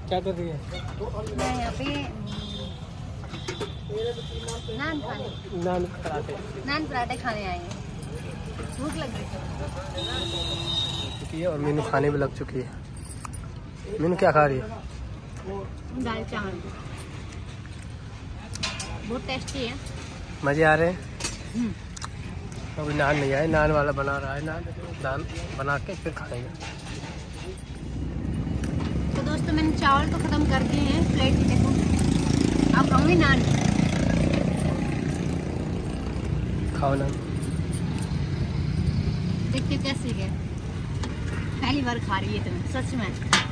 क्या कर रही है? मैं यहाँ पे नान पराठे खाने आए हैं। भूख लग रही है और मीनू खाने भी लग चुकी है। मीनू क्या खा रही है? दाल चावल, बहुत टेस्टी है। मजे आ रहे हैं। अभी नान नहीं आए, नान वाला बना रहा है। नान बना के फिर खाएंगे। तो दोस्तों मैंने चावल तो खत्म कर दिए हैं, प्लेट में देखो। आप खाऊंगी नान? खाओ नान। देखिए कैसी है, पहली बार खा रही है तुम्हें सच में।